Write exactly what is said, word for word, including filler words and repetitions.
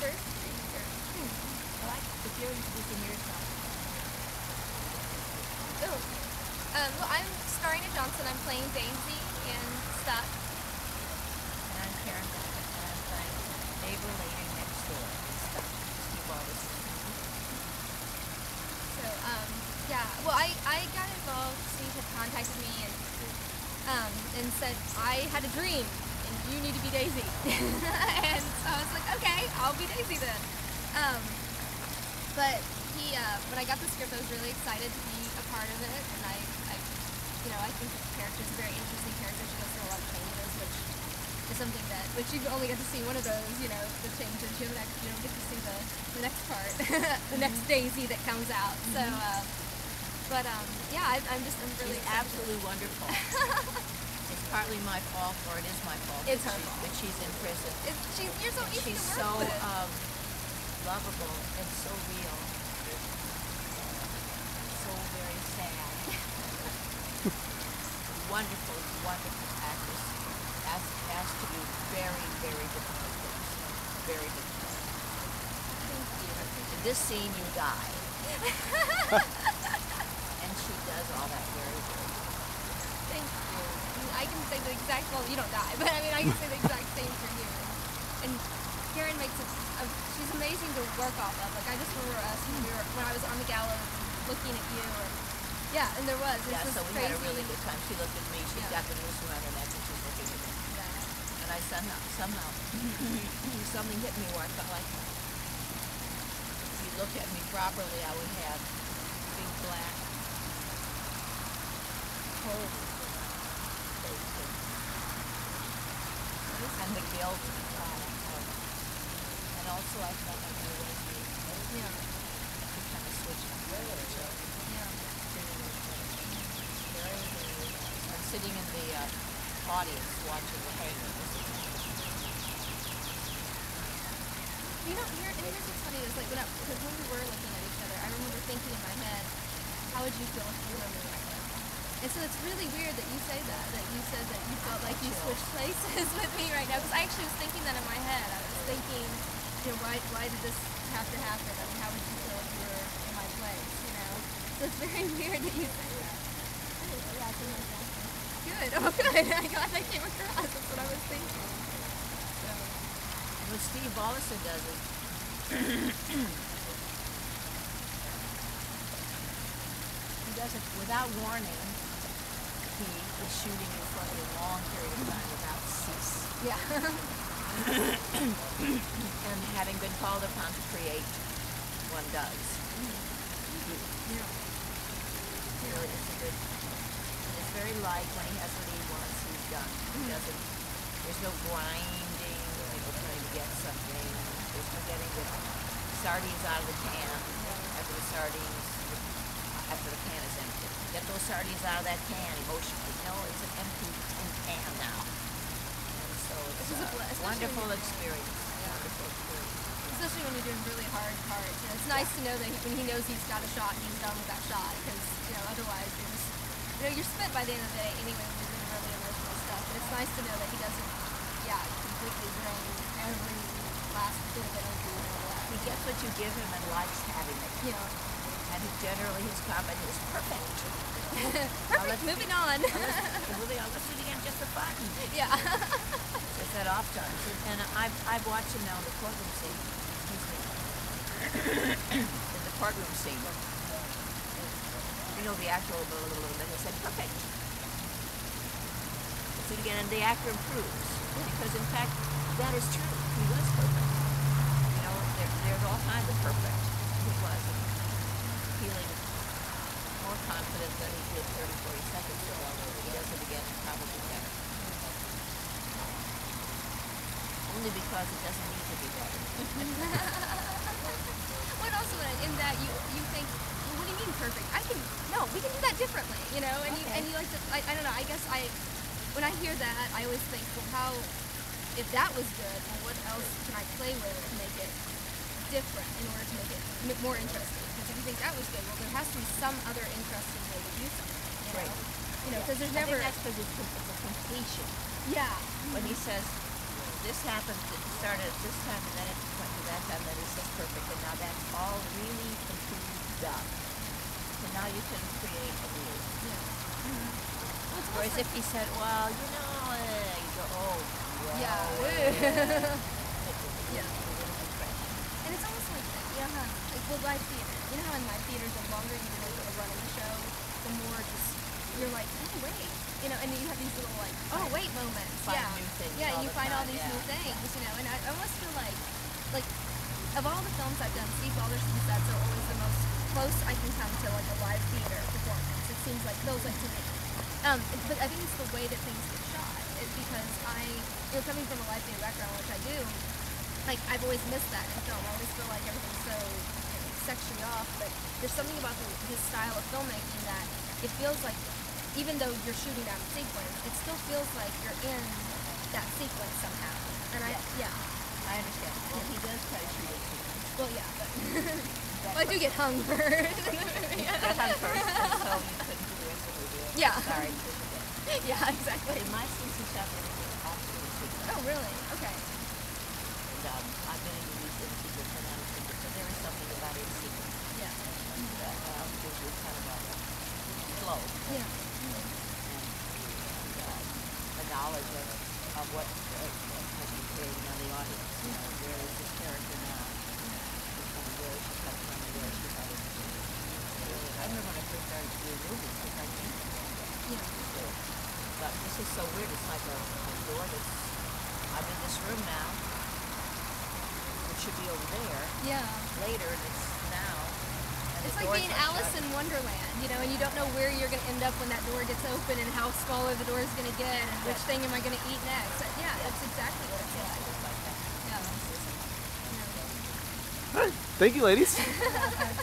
first? Hmm. I like if you're introducing yourself. Oh. Um, well, I'm Starina Johnson. I'm playing Daisy in Stuck. And I'm Karen Black, and I'm playing neighbor lady next door in Stuck. Steve Balderson. So, um, yeah. Well, I, I got involved. Steve had contacted me and um, and said I had a dream and you need to be Daisy. And so I was like, okay, I'll be Daisy then. Um, but he, uh, when I got the script, I was really excited to be a part of it, and I, I you know, I think the character is a very interesting character. She goes through a lot of changes, which is something that, which you only get to see one of those, you know, the changes. You don't, actually, you don't get to see the, the next part, the next Daisy that comes out. So, uh, but um, yeah, I, I'm just, I'm really She's excited. absolutely wonderful. It's partly my fault, or it is my fault. It's her she, fault. But she's in prison. It's, she's, you're so easy She's to work so with. um, lovable and so real. So very sad. Wonderful, wonderful actress. Has, has to be very, very difficult things. Very difficult. Thank you. In this scene, you die. And she does all that very, very well. Thank you. I, mean, I can say the exact, well, you don't die, but I mean, I can say the exact same for you. And, and Karen makes it, a, she's amazing to work off of. Like, I just remember us when, we were, when I was on the gallows looking at you, and yeah, and there was. This Yeah, was so we crazy. had a really good time. She looked at me, she's Yeah. got the noose around her neck, and she's looking at me. Yeah. And I somehow, somehow, something hit me where I felt like if you looked at me properly, I would have big black holes in my face. And the guilt uh, of, and also I felt like I was being Yeah. to kind of switch gears. So, Yeah. very, very, I'm sitting in the uh, audience watching the hanging. You know, here, and here's what's funny is like when I, because when we were looking at each other, I remember thinking in my head, how would you feel if you were me right now? And so it's really weird that you say that, that you said that you felt like you switched places with me right now, because I actually was thinking that in my head. I was thinking, you know, why, why did this have to happen? I mean, how would you feel if you were in my place, you know? So it's very weird that you say that. Good, oh good, I'm glad that came across, that's what I was thinking. So. What Steve Balderson does is he does it without warning. He is shooting you for a long period of time without cease. Yeah. And having been called upon to create, one does. You do. Yeah. Really, it's a good. And it's very light when he has what he wants. He's done. He doesn't. There's no grinding. Like we're trying to get something. There's no getting the sardines out of the can after the sardines after the can is empty. Get those sardines out of that can emotionally. No, it's an empty can now. And so it's a, a wonderful experience. Wonderful experience. Especially when you're doing really hard parts. You know, it's nice to know that he, when he knows he's got a shot, he's done with that shot. Because, you know, otherwise you're just, you know, you're spent by the end of the day anyway when you're doing really emotional stuff. But it's nice to know that he doesn't, yeah, completely drain every last bit of energy and all that. He gets what you give him and likes having it. You know. And he generally, his comment is perfect. Perfect, moving on. Moving on, let's do it again just for fun. Yeah. Says that off times. And I've, I've watched him now in the courtroom scene. Excuse me. In the courtroom scene. You know the actor a little, little bit. He said, perfect. Let's do it again. And the actor improves. Because in fact, that is true. He was perfect. You know, there, there's all kinds of perfect. He was. Feeling more confident than he did thirty, forty seconds ago. He does it again, probably better. Only because it doesn't need to be better. Well, also in that you you think, well, what do you mean perfect? I can no, we can do that differently, you know. And okay. you and you like to. I, I don't know. I guess I when I hear that, I always think, well, how if that was good, well, what else can I play with to make it different in order to make it more interesting? Because if you think that was good, well, there has to be some other interesting way to do something, you know? Right. You know, because yeah. there's never. I think that's because it's, it's a completion. Yeah. When he says, this happened, started at this time, and then it went to that time, then it says perfect, and now that's all really completely done. So now you can create a new. Yeah. Mm-hmm. Well, it's Whereas almost if you said, well, you know, uh, you go, oh, well, Yeah. uh, Yeah. a little bit fresh. And it's almost like, you know how, like, well, live theater. You know how in live theater, the longer you really sort of run in the show, the more just, you're like, oh, wait. You know, and then you have these little, like, oh, wait moments. Find yeah. new things Yeah, all and you the find all time, these yeah. new things, you know, and I almost feel like, like, of all the films I've done, Steve Balderson's sets are always the most close I can come to, like, a live theater performance. It seems like, those like to me. Um, it- but I think it's the way that things get shot. It's because I, you know, coming from a live theater background, which I do, like, I've always missed that in film. I always feel like everything's so sexually off, but there's something about the, his style of filmmaking that it feels like, even though you're shooting that sequence, it still feels like you're in that sequence somehow. And I, yeah, I understand. Well, he does try to shoot it too. well, yeah, but well, I do get hung first. Got hung first, and so you couldn't do the rest of the movie. Yeah. Sorry, because of that. Yeah, But exactly. in my scenes, he shot everything absolutely secret. Oh, really? Okay. And um, I've been in movies in secret and out of secret, but there is something about it in secret Yeah. that um, gives you kind of a flow Yeah. and, and uh, a knowledge of, of what uh, what has been creating on the audience. You know, where is this character now? And where is she coming from? And where is she headed? Really, I remember when I first started doing movies, because I came from Canada. Yeah. But this is so weird. It's like a, a door that's, I'm in this room now. It should be over there Yeah. later, and it's now. And It's the like doors being are Alice shut. in Wonderland, you know, and you don't know where you're going to end up when that door gets open and how smaller the door is going to get and which Yeah. thing am I going to eat next. Uh, Yeah, that's exactly what it's Yeah, like. it's like that. Yeah. This is- All right. Thank you, ladies.